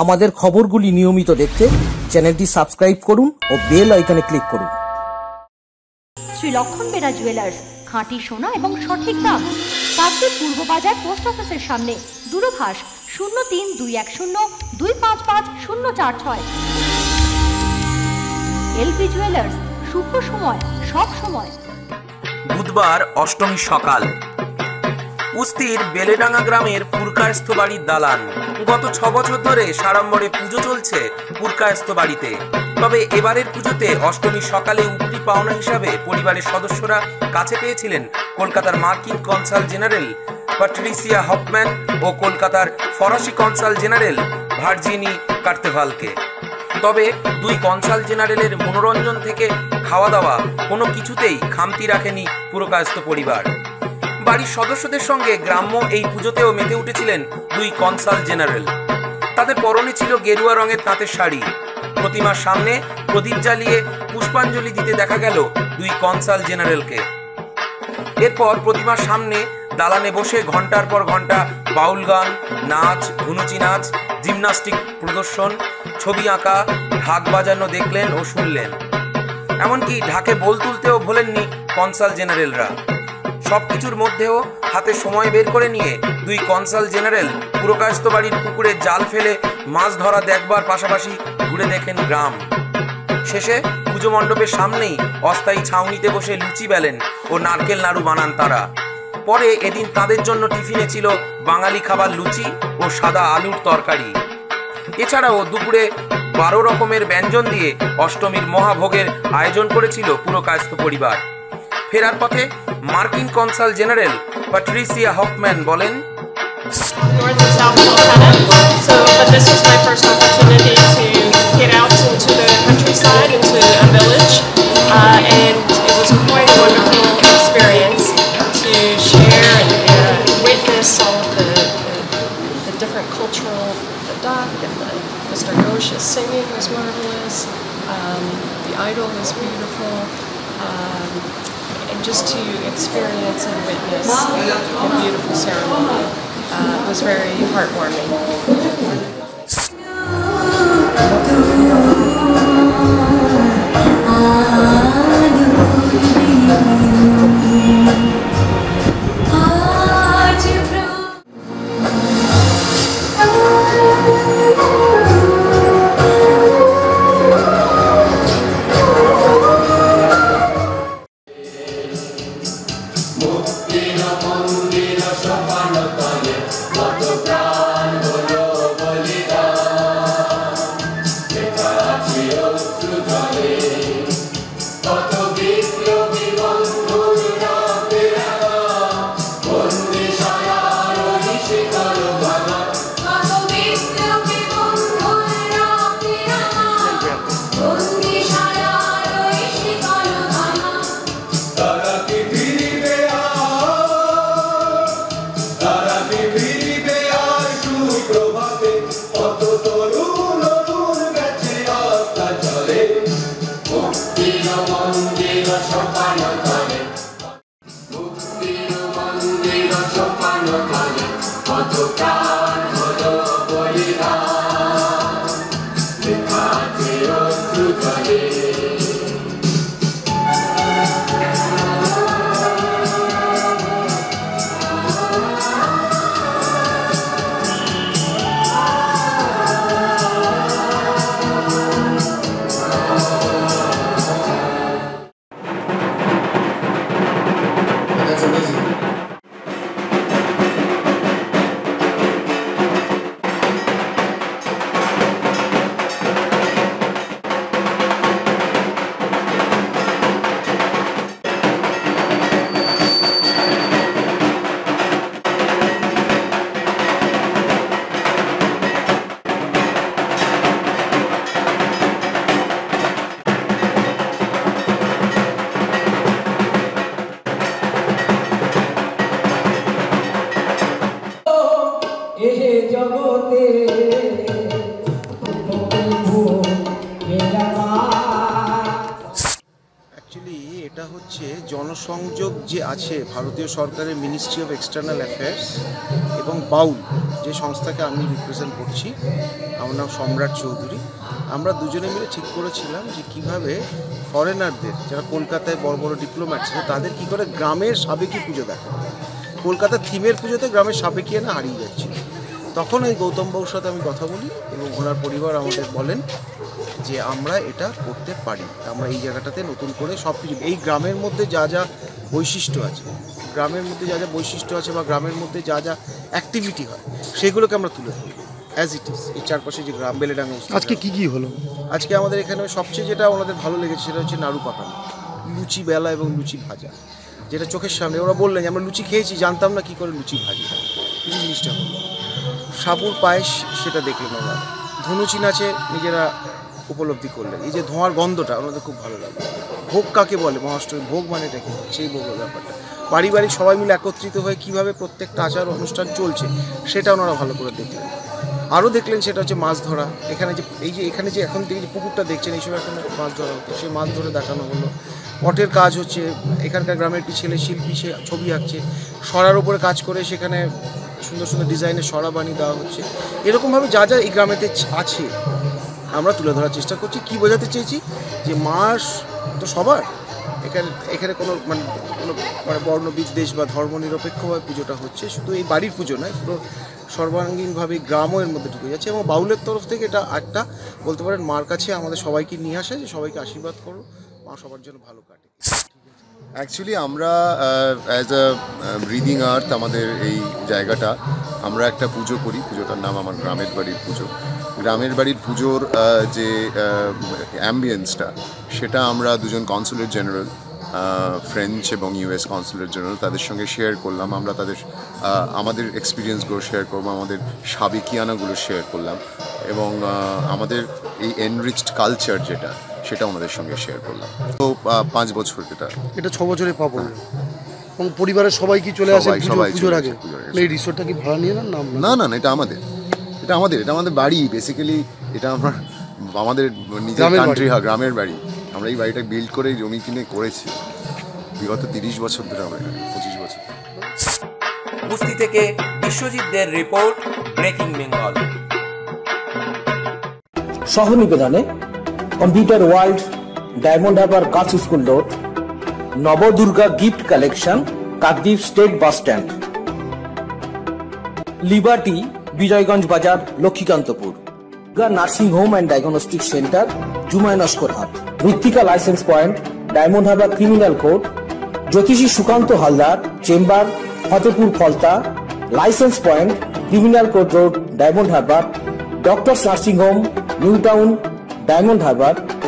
আমাদের খবরগুলি নিয়মিত দেখতে চ্যানেলটি সাবস্ক্রাইব করুন ও বেল আইকনে ক্লিক করুন। শ্রী লক্ষণ বেরা জুয়েলার্স, খাঁটি সোনা এবং সঠিক দাম। কাকদ্বীপ পূর্ব বাজার পোস্ট অফিসের সামনে, দূরভাষ 03-210-255-046। এলপি জুয়েলার্স, শুভ সময় সব সময়। বুধবার অষ্টমী সকাল, উস্তির বেলেডাঙ্গা গ্রামের পুরকায়স্থ বাড়ির দালান। গত 6 বছর ধরে সাড়ম্বরে পুজো চলছে পুরকায়স্থ বাড়িতে। তবে এবারের পুজোতে অষ্টমী সকালে উপরি পাওনা হিসাবে পরিবারের সদস্যরা কাছে পেয়েছিলেন কলকাতার মার্কিন কনসাল জেনারেল প্যাট্রিসিয়া হফম্যান ও কলকাতার ফরাসি কনসাল জেনারেল ভার্জিনি কার্তেভালকে। তবে দুই কনসাল জেনারেলের মনোরঞ্জন থেকে খাওয়া দাওয়া কোনো কিছুতেই খামতি রাখেনি পুরকায়স্থ পরিবার। বাড়ির সদস্যদের সঙ্গে গ্রাম্য এই পুজোতেও মেতে উঠেছিলেন দুই কনসাল জেনারেল। তাদের পরনে ছিল গেরুয়া রঙের তাঁতের শাড়ি। প্রতিমার সামনে প্রদীপ জ্বালিয়ে পুষ্পাঞ্জলি দিতে দেখা গেল দুই কনসাল জেনারেলকে। এরপর প্রতিমার সামনে দালানে বসে ঘন্টার পর ঘন্টা বাউল গান, নাচ, ধুনুচি নাচ, জিমনাস্টিক প্রদর্শন, ছবি আঁকা, ঢাক বাজানো দেখলেন ও শুনলেন। এমনকি ঢাকে বোল তুলতেও ভোলেননি কনসাল জেনারেলরা। সবকিছুর মধ্যেও হাতে সময় বের করে নিয়ে দুই কনসাল জেনারেল পুরকায়স্থ বাড়ির পুকুরে জাল ফেলে মাছ ধরা দেখবার পাশাপাশি ঘুরে দেখেন গ্রাম। শেষে পুজো মণ্ডপের সামনেই অস্থায়ী ছাউনিতে বসে লুচি বেলেন ও নারকেল নাড়ু বানান তারা। পরে এদিন তাদের জন্য টিফিনে ছিল বাঙালি খাবার লুচি ও সাদা আলুর তরকারি। এছাড়াও দুপুরে 12 রকমের ব্যঞ্জন দিয়ে অষ্টমীর মহাভোগের আয়োজন করেছিল পুরকায়স্থ পরিবার। ফেরার পথে মার্কিন কনসাল জেনারেল প্যাট্রিসিয়া হফম্যান বলেন, North and South Montana. But this was my first opportunity to get out into the countryside, into a village, and it was quite a wonderful experience to share and witness all of the different cultural, the duck and Mr. Ghosh's singing was marvelous. The idol was beautiful. And just to experience and witness a beautiful ceremony was very heartwarming. জনসংযোগ যে আছে ভারতীয় সরকারের ministry of external affairs এবং বাউল যে সংস্থাকে আমি represent করছি, আমার নাম সম্রাট চৌধুরী, আমরা দুজনে মিলে ঠিক করেছিলাম যে কীভাবে ফরেনারদের যারা কলকাতায় বড় বড় ডিপ্লোম্যাট ছিল তাদের কী করে গ্রামের সাবেকি পুজো দেখা। কলকাতার থিমের পুজোতে গ্রামের সাবেকি না হারিয়ে যাচ্ছিল। তখন এই গৌতম বাবুর সাথে আমি কথা বলি এবং ওনার পরিবার আমাদের বলেন যে আমরা এটা করতে পারি, আমরা এই জায়গাটাতে নতুন করে সব কিছু এই গ্রামের মধ্যে যা যা বৈশিষ্ট্য আছে, গ্রামের মধ্যে যা যা বৈশিষ্ট্য আছে বা গ্রামের মধ্যে যা যা অ্যাক্টিভিটি হয় সেগুলোকে আমরা তুলে ধরি অ্যাজ ইট ইজ। এই চারপাশে যে গ্রাম বেলেডাঙ্গা। আজকে কি হলো? আজকে আমাদের এখানে সবচেয়ে যেটা ওনাদের ভালো লেগেছে সেটা হচ্ছে নাড়ু পাকানো, লুচি বেলা এবং লুচি ভাজা, যেটা চোখের সামনে। ওরা বললেন যে আমরা লুচি খেয়েছি, জানতাম না কী করে লুচি ভাজি, এই জিনিসটা হলো। সাবুর পায়েস সেটা দেখলেন ওরা, ধনুচি নাচে নিজেরা উপলব্ধি করলেন। এই যে ধোঁয়ার গন্ধটা ওনাদের খুব ভালো লাগলো। ভোগ কাকে বলে, মহাষ্টমী ভোগ মানে এটা কি, সেই ভোগের ব্যাপারটা পারিবারিক সবাই মিলে একত্রিত হয়ে কীভাবে প্রত্যেকটা আচার অনুষ্ঠান চলছে সেটা ওনারা ভালো করে দেখলেন। আরও দেখলেন সেটা হচ্ছে মাছ ধরা। এখানে যে এখানে যে এখন থেকে যে পুকুরটা দেখছেন এইসব এখন মাছ ধরা হতো, সেই মাছ ধরে দেখানো হলো। পটের কাজ হচ্ছে, এখানকার গ্রামের একটি ছেলে শিল্পী, সে ছবি আঁকছে, সরার উপরে কাজ করে সেখানে সুন্দর সুন্দর ডিজাইনের সরা বানিয়ে দেওয়া হচ্ছে। এরকমভাবে যা যা এই গ্রামেতে আছে আমরা তুলে ধরার চেষ্টা করছি। কি বোঝাতে চেয়েছি যে মাস তো সবার, এখানে কোনো বর্ণ বিদ্বেষ বা ধর্ম নিরপেক্ষভাবে পুজোটা হচ্ছে। শুধু এই বাড়ির পুজো নয়, পুরো সর্বাঙ্গীনভাবে গ্রামও এর মধ্যে ঢুকে যাচ্ছে। এবং বাউলের তরফ থেকে এটা একটা বলতে পারেন মার কাছে আমাদের সবাইকে নিয়ে আসে যে সবাইকে আশীর্বাদ করো, মা সবার জন্য ভালো কাটে। অ্যাকচুয়ালি আমরা অ্যাজ আ ব্রিদিং আর্থ আমাদের এই জায়গাটা আমরা একটা পুজো করি, পুজোটার নাম আমার গ্রামের বাড়ির পুজো। গ্রামের বাড়ির পুজোর যে অ্যাম্বিয়েন্সটা সেটা আমরা দুজন কনসুলেট জেনারেল, ফ্রেঞ্চ এবং ইউএস কনসুলেট জেনারেল, তাদের সঙ্গে শেয়ার করলাম। আমরা আমাদের এক্সপিরিয়েন্সগুলো শেয়ার করবো, আমাদের সাবেকিয়ানাগুলো শেয়ার করলাম এবং আমাদের এই এনরিচড কালচার যেটা সেটা ওনাদের সঙ্গে শেয়ার করলাম। তো 5 বছর এটা 6 বছরে পাবো। এবং পরিবারের সবাই কি চলে আসে পুজোর আগে? এই রিসোর্টটা কি ভাড়া নিয়ে নেন? না না, এটা আমাদের বাড়ি বেসিক্যালি। এটা আমাদের নিজের কান্ট্রি, গ্রামের বাড়ি। আমরা এই বাড়িটা বিল্ড করে জমি কিনে করেছি বিগত 30 বছর ধরে, আমরা 25 বছর। কুস্তি থেকে বিশ্বজিৎদের রিপোর্ট, ব্রেকিং বেঙ্গল। সহনিবেদনে computer world, Diamond Harbour girls school road, Nabadurga gift collection, Kakdwip state bus stand, liberty, Bijayganj Bazar, Lakshmikantapur, nursing home and diagnostic centre, জুমায় Naskarhat, Mrittika licence point, Diamond Harbour criminal court, জ্যোতিষী Sukanta Haldar chamber, Fatehpur Falta, licence point, criminal court road, Diamond Harbour, doctors nursing home, New Town, Diamond Harbour,